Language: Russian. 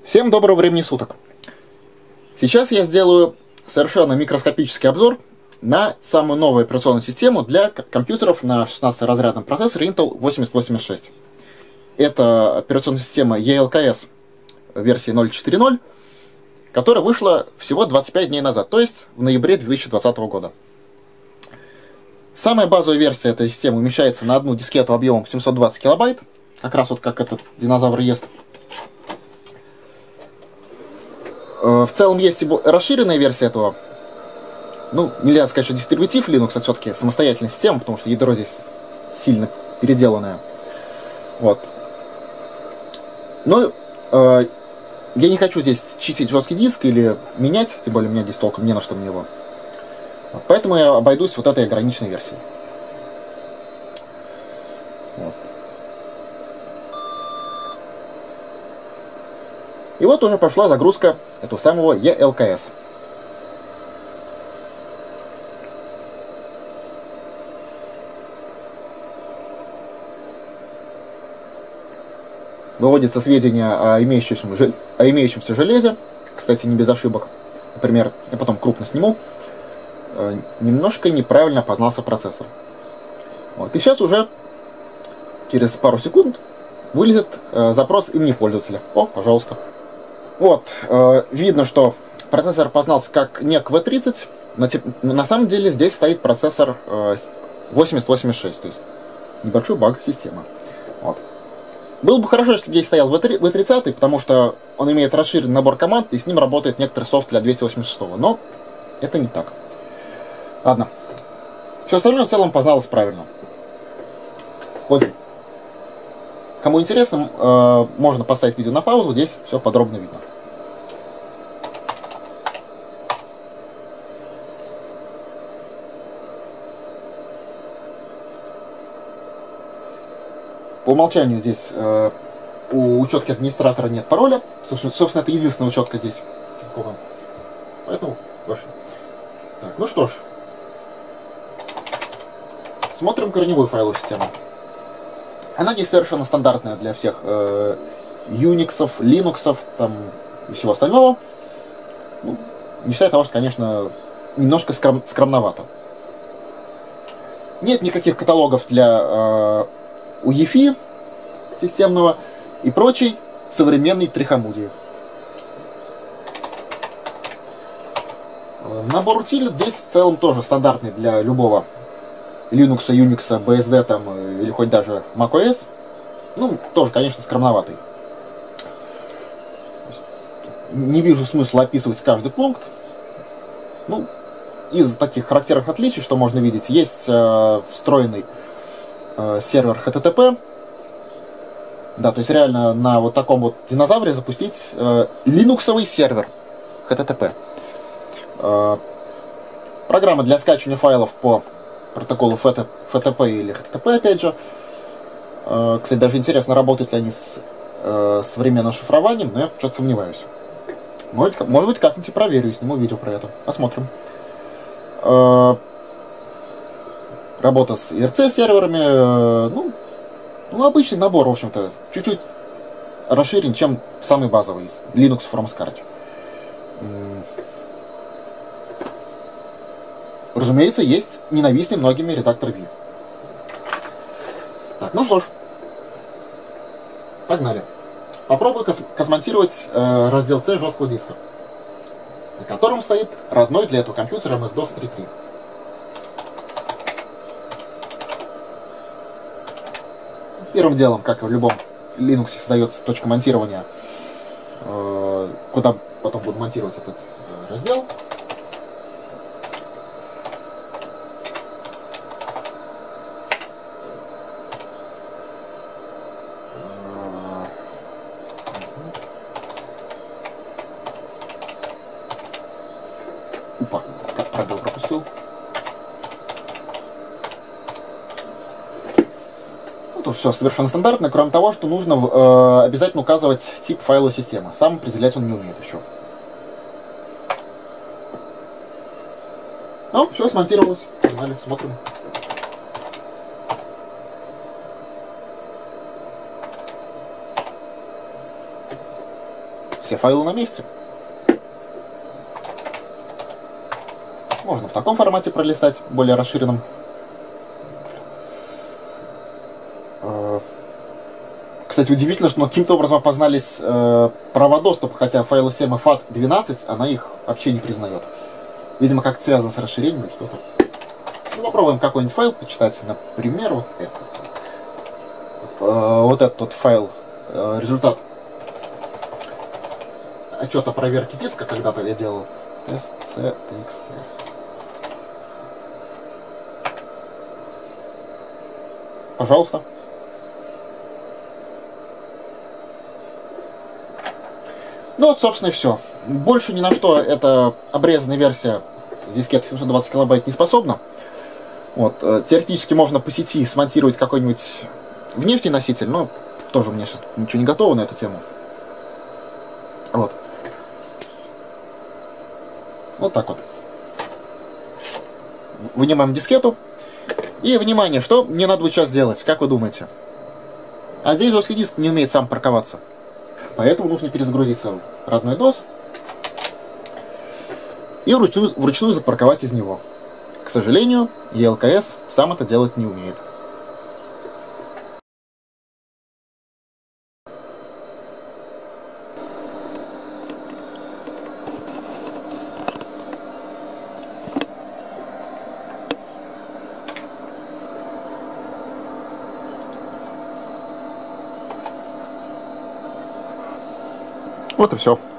Всем доброго времени суток. Сейчас я сделаю совершенно микроскопический обзор на самую новую операционную систему для компьютеров на 16-разрядном процессоре Intel 8086. Это операционная система ELKS версии 0.4.0, которая вышла всего 25 дней назад, то есть в ноябре 2020 года. Самая базовая версия этой системы умещается на одну дискету объемом 720 килобайт, как раз вот как этот динозавр ест. В целом есть и расширенная версия этого. Ну, нельзя сказать, что дистрибутив Linux, это все-таки самостоятельная система, потому что ядро здесь сильно переделанное. Вот. Но я не хочу здесь чистить жесткий диск или менять, тем более у меня здесь толком не на что мне его. Вот, поэтому я обойдусь вот этой ограниченной версией. Вот. И вот уже пошла загрузка этого самого ELKS. Выводятся сведения о имеющемся железе. Кстати, не без ошибок. Например, я потом крупно сниму. Немножко неправильно опознался процессор. Вот. И сейчас уже через пару секунд вылезет запрос имени пользователя. О, пожалуйста. Вот, видно, что процессор опознался как NEC V30, но на самом деле здесь стоит процессор 8086, то есть небольшой баг системы. Вот. Было бы хорошо, если здесь стоял V30, потому что он имеет расширенный набор команд, и с ним работает некоторый софт для 286, но это не так. Ладно. Все остальное в целом позналось правильно. Хоть кому интересно, можно поставить видео на паузу, здесь все подробно видно. По умолчанию здесь у учетки администратора нет пароля. Собственно, это единственная учетка здесь. Поэтому пошли. Так, ну что ж. Смотрим корневую файловую систему. Она здесь совершенно стандартная для всех Unix, Linux там, и всего остального. Ну, не считая того, что, конечно, немножко скромновато. Нет никаких каталогов для UEFI системного и прочей современной трихомудии. Набор утилит здесь в целом тоже стандартный для любого Linux, Unix, BSD там, или хоть даже macOS. Ну, тоже, конечно, скромноватый. Не вижу смысла описывать каждый пункт. Ну, из таких характерных отличий, что можно видеть, есть встроенный сервер HTTP. Да, то есть реально на вот таком вот динозавре запустить линуксовый сервер HTTP. Программа для скачивания файлов по протоколу FTP или HTTP, опять же. Кстати, даже интересно, работают ли они с современным шифрованием, но я что-то сомневаюсь. Может быть, как-нибудь проверю и сниму видео про это. Посмотрим. Работа с IRC-серверами. Ну, обычный набор, в общем-то. Чуть-чуть расширен, чем самый базовый Linux from scratch. Разумеется, есть ненавистный многими редактор V. Так, ну что ж. Погнали. Попробую смонтировать раздел C жесткого диска, на котором стоит родной для этого компьютера MS-DOS 3.3. Первым делом, как и в любом Linux, создается точка монтирования, куда потом буду монтировать этот раздел. Пробел пропустил. Ну, тоже все совершенно стандартно, кроме того, что нужно обязательно указывать тип файловой системы. Сам определять он не умеет еще. Ну, все, смонтировалось. Погнали, смотрим. все файлы на месте. Можно в таком формате пролистать, более расширенном. Кстати, удивительно, что каким-то образом опознались права доступа, хотя файлы системы FAT12, она их вообще не признает. Видимо, как-то связано с расширением или что-то. Ну, попробуем какой-нибудь файл почитать. Например, вот этот. Вот этот вот файл. Результат отчета проверки диска когда-то я делал. Test.txt. Пожалуйста. Ну вот, собственно, и все. Больше ни на что эта обрезанная версия с дискеты 720 килобайт не способна. Вот, теоретически можно по сети смонтировать какой-нибудь внешний носитель, но тоже у меня сейчас ничего не готово на эту тему. Вот. Вот так вот. Вынимаем дискету. И, внимание, что мне надо будет сейчас сделать? Как вы думаете? А здесь жесткий диск не умеет сам парковаться. Поэтому нужно перезагрузиться в родной DOS и вручную запарковать из него. К сожалению, ELKS сам это делать не умеет. Вот и все.